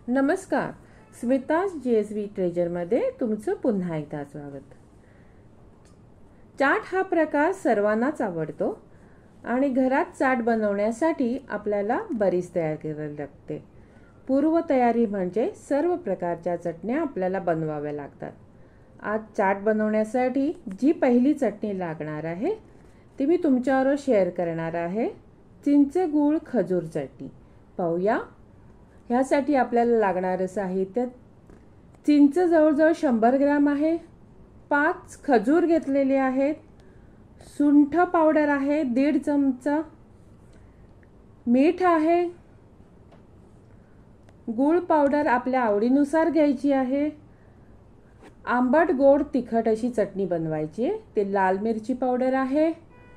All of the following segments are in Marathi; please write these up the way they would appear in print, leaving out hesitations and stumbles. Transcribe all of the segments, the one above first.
नमस्कार, स्मिताज GSV ट्रेजरमध्ये तुमचं पुन्हा एकदा स्वागत। चाट हा प्रकार सर्वांनाच आवडतो आणि घरात चाट बनवण्यासाठी आपल्याला बरीच तयारी करावी लागते। पूर्व तयारी म्हणजे सर्व प्रकारच्या चटण्या आपल्याला बनवाव्या लागतात। आज चाट बनवण्यासाठी जी पहिली चटणी लागणार आहे ती मी तुमच्याबरोबर शेअर करणार आहे। चिंच गूळ खजूर चटणी। पाहूया ह्यासाठी आपल्याला लागणारे साहित्य। चिंच जवळजवळ 100 ग्रॅम आहे, 5 खजूर घेतलेले आहेत, सुंठ पावडर आहे 1.5 चमचा, मीठ आहे, गूळ पावडर आपल्या आवडीनुसार घ्यायची आहे। आंबट गोड तिखट अशी चटणी बनवायची आहे। ते लाल मिरची पावडर आहे,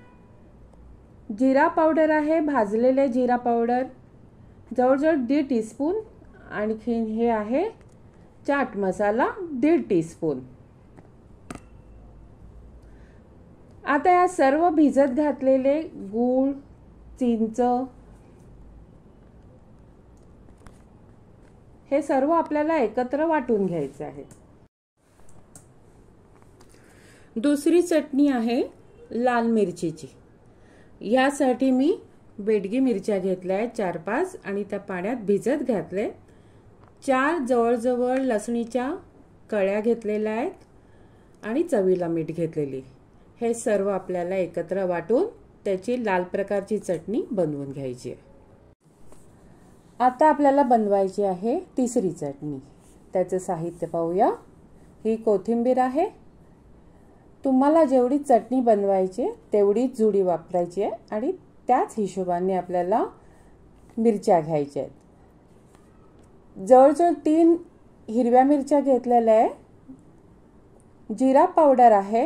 जीरा पावडर आहे, भाजलेले जीरा पावडर जवळजवळ 1.5 टीस्पून, आणखीन हे आहे चाट मसाला 1.5 टीस्पून। आता या सर्व भिजत घातलेले गूळ, चिंच हे सर्व आपल्याला एकत्र वाटून घ्यायचे आहे। दुसरी चटणी आहे लाल मिरचीची। यासाठी मी बेडगी मिरच्या घेतल्या आहेत 4-5 आणि त्या पाण्यात भिजत घातले। 4 जवळजवळ लसणीच्या कळ्या घेतलेल्या आहेत आणि चवीला मीठ घेतलेली। हे सर्व आपल्याला एकत्र वाटून त्याची लाल प्रकारची चटणी बनवून घ्यायची आहे। आता आपल्याला बनवायची आहे तिसरी चटणी। त्याचे साहित्य पाहूया। ही कोथिंबीर आहे। तुम्हाला जेवढी चटणी बनवायची तेवढीच जुडी वापरायची आहे आणि त्याच हिशोबाने आपल्याला मिरच्या घ्यायच्या आहेत। जवळजवळ 3 हिरव्या मिरच्या घेतलेल्या आहे, जीरा पावडर आहे,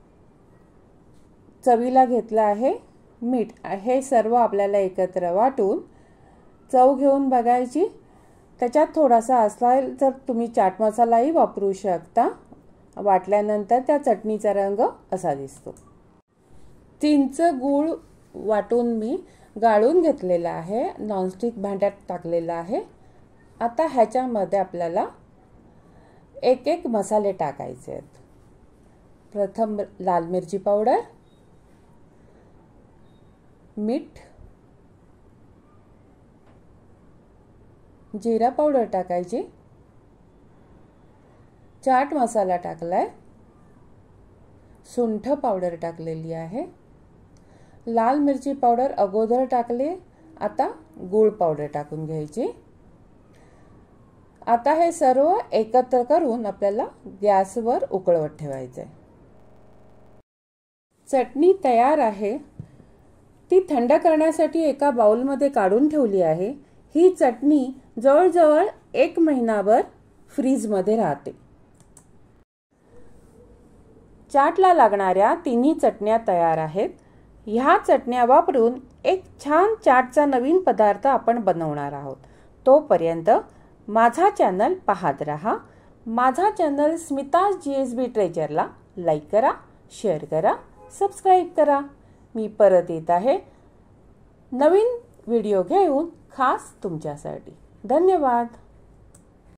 चवीला घेतला आहे मीठ। हे सर्व आपल्याला एकत्र वाटून चव घेऊन बघायची। त्याच्यात थोडासा असेल तर तुम्ही चाट मसालाही वापरू शकता। वाटल्यानंतर त्या चटणीचा रंग असा दिसतो। चिंच गूळ वाटून मी गाळून घेतलेला आहे, नॉनस्टिक भांड्यात टाकलेला आहे। आता ह्याच्यामध्ये आपल्याला एक मसाले टाकायचे आहेत। प्रथम लाल मिरची पावडर, मीठ, जीरा पावडर टाकायची, चाट मसाला टाकलाय, सुंठ पावडर टाकलेली आहे, लाल मिरची पावडर अगोदर टाकले, आता गूळ पावडर टाकून घ्यायची। आता हे सर्व एकत्र करून आपल्याला गॅसवर उकळवत ठेवायचे। चटणी तयार आहे। ती थंड करण्यासाठी एका बाउलमध्ये काढून ठेवली आहे। ही चटणी जवळजवळ 1 महिनाभर फ्रीजमध्ये राहते। चाटला लागणाऱ्या तिन्ही चटण्या तयार आहेत। ह्या चटण्या वापरून एक छान चाटचा नवीन पदार्थ आपण बनवणार आहोत। तोपर्यंत माझा चॅनल पाहत रहा। माझा चॅनल स्मिताज GSV ट्रेजरला लाईक करा, शेअर करा, सबस्क्राइब करा। मी परत येत आहे नवीन व्हिडिओ घेऊन खास तुमच्यासाठी। धन्यवाद।